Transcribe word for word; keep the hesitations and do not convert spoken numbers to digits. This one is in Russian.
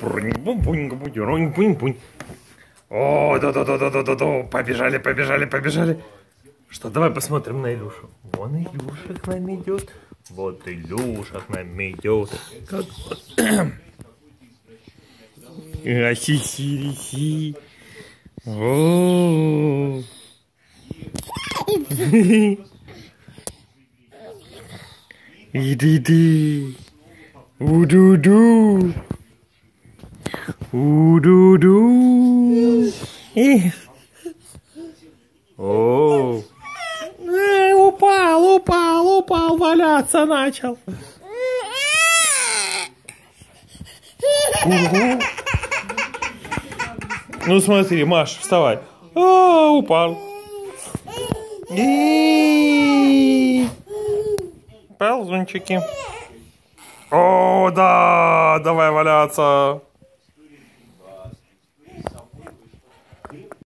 О, да-да-да-да-да-да, побежали, побежали, побежали. Что, давай посмотрим на Илюшу. Вон Илюша к нам идет. Вот Илюша к нам идет. Как... Ахи-хи-хи. О. Иди-ди. У-ду-ду. У-ду-ду. О. Упал, упал, упал, валяться начал. Угу. Ну смотри, Маш, вставай. А, упал. И ползунчики. О, да, давай валяться.